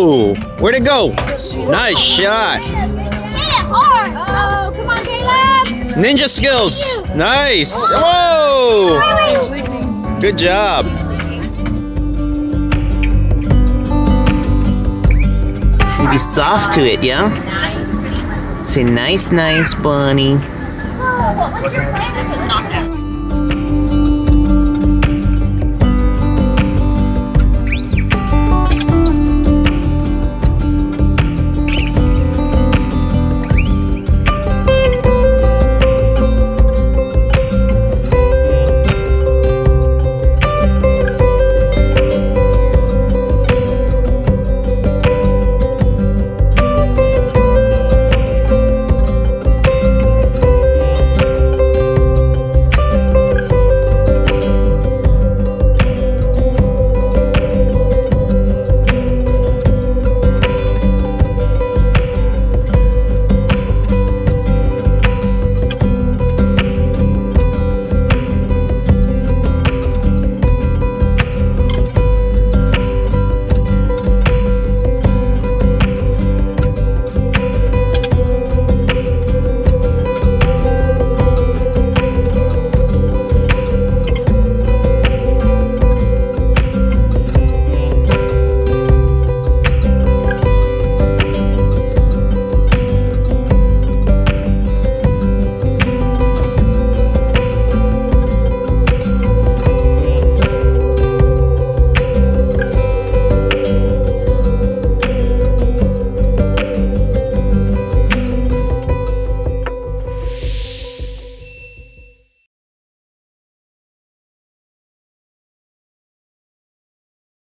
Whoa! Where'd it go? Nice shot. Hit it hard. Oh, come on, Caleb. Ninja skills. Nice. Whoa! Good job. You be soft to it, yeah? Say nice, nice, bunny. What was your plan? This is not that.